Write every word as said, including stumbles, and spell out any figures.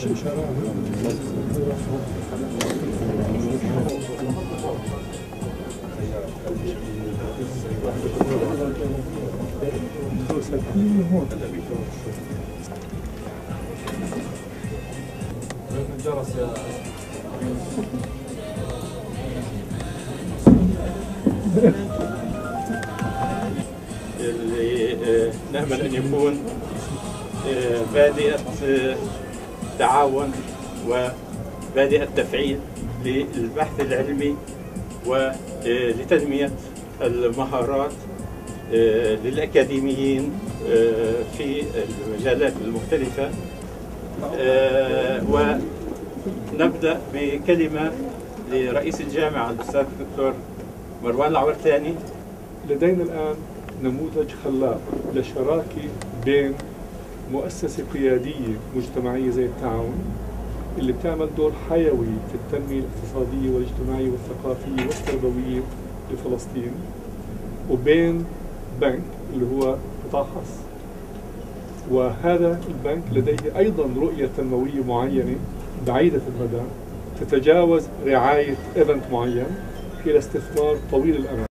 الجرس يا اللي نأمل أن يكون بادئة تعاون وبادئة تفعيل للبحث العلمي ولتنمية المهارات للأكاديميين في المجالات المختلفة. ونبدأ بكلمة لرئيس الجامعة الأستاذ الدكتور مروان العورتاني. لدينا الآن نموذج خلاق لشراكة بين مؤسسة قيادية مجتمعية زي التعاون اللي بتعمل دور حيوي في التنمية الاقتصادية والاجتماعية والثقافية والتربوية لفلسطين، وبين بنك اللي هو قطاع خاص. وهذا البنك لديه أيضا رؤية تنموية معينة بعيدة المدى تتجاوز رعاية إيفنت معين إلى استثمار طويل الأمد.